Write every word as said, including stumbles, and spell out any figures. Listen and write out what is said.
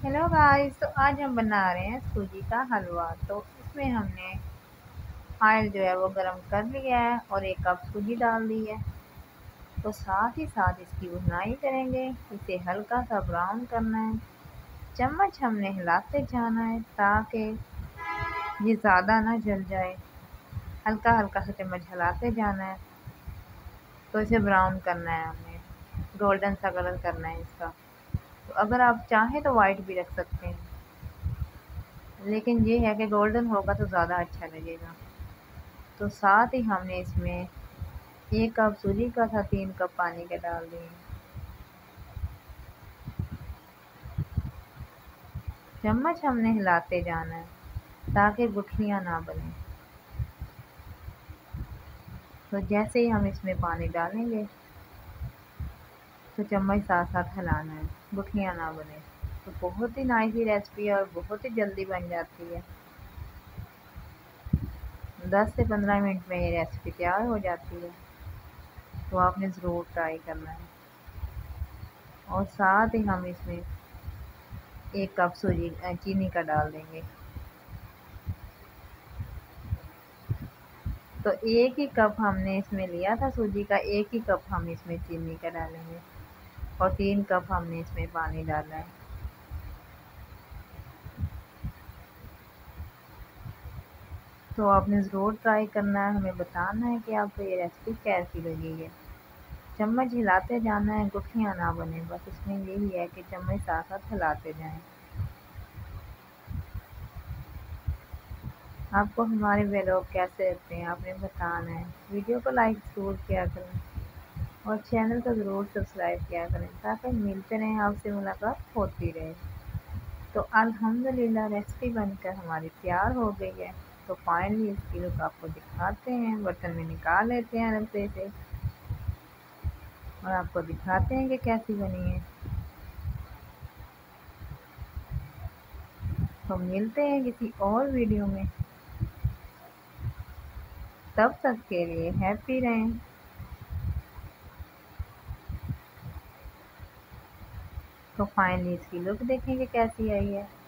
Hello guys. तो आज हम बना रहे हैं सूजी का हलवा। तो इसमें हमने ऑयल जो है वो गरम कर लिया है और एक कप सूजी डाल दी है। तो साथ ही साथ इसकी भुनाई करेंगे। इसे हल्का सा ब्राउन करना है। चम्मच हमने हिलाते जाना है ताकि ये ज़्यादा ना जल जाए। हल्का हल्का सा चम्मच हिलाते जाना है। तो इसे ब्राउन करना है, हमने गोल्डन सा कलर करना है इसका। तो अगर आप चाहें तो वाइट भी रख सकते हैं, लेकिन ये है कि गोल्डन होगा तो ज़्यादा अच्छा लगेगा। तो साथ ही हमने इसमें एक कप सूजी का था, तीन कप पानी के डाल दिए। चम्मच हमने हिलाते जाना है ताकि गुठलियाँ ना बने। तो जैसे ही हम इसमें पानी डालेंगे तो चम्मच साथ साथ हिलाना है, गुठलियाँ ना बने। तो बहुत ही नाइस ही रेसिपी है और बहुत ही जल्दी बन जाती है। दस से पंद्रह मिनट में ये रेसिपी तैयार हो जाती है। तो आपने ज़रूर ट्राई करना है। और साथ ही हम इसमें एक कप सूजी चीनी का डाल देंगे। तो एक ही कप हमने इसमें लिया था सूजी का, एक ही कप हम इसमें चीनी का डालेंगे और तीन कप हमने इसमें पानी डाला है। तो आपने ज़रूर ट्राई करना है, हमें बताना है कि आपको ये रेसिपी कैसी लगी है। चम्मच हिलाते जाना है, गुठलियाँ ना बने, बस इसमें यही है कि चम्मच साथ साथ हिलाते जाएं। आपको हमारे व्लॉग कैसे लगते हैं आपने बताना है। वीडियो को लाइक ज़रूर किया करें और चैनल को ज़रूर सब्सक्राइब किया करें ताकि मिलते रहें, आपसे मुलाकात होती रहे। तो अल्हम्दुलिल्लाह रेसिपी बनकर हमारी तैयार हो गई है। तो फाइनली इसकी लुक आपको दिखाते हैं, बर्तन में निकाल लेते हैं रस्से से और आपको दिखाते हैं कि कैसी बनी है। तो मिलते हैं किसी और वीडियो में, तब तक के लिए हैप्पी रहें। तो फाइनली इसकी लुक देखेंगे कैसी आई है।